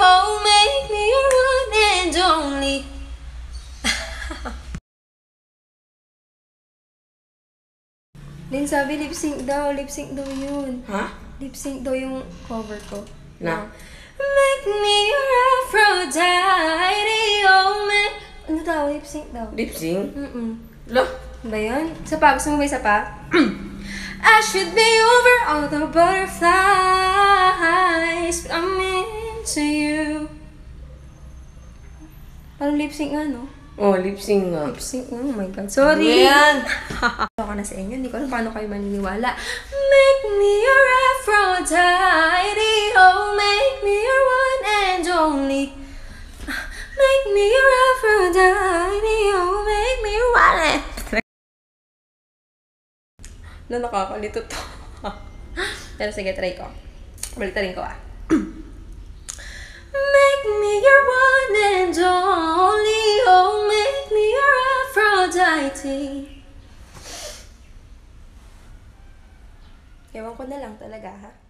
oh, make me your one and only. Din sabi, lip sync daw yun. Ha? Lip sync daw yung cover ko. Na? Make me your Aphrodite, oh, make... Ano daw? Lip sync daw. Lip sync? Lo? Ba yun? Isa pa? Gusto mo ba isa pa? I should be over all the butterflies. I'm into you. Parang lip sync nga, no? Oh, lip sync nga. Lip sync nga. Oh my God. Sorry. Ayan. Ito ka na sa inyo. Hindi ko alam paano kayo maniniwala. Make me your Aphrodite. Oh, make me your one and only. Make me your Aphrodite. Oh, make me your one and... Na nakakalito to. Pero sige, try ko. Balitarin ko Make me your one and only. Oh, make me your Aphrodite. Ewan ko na lang talaga, ha?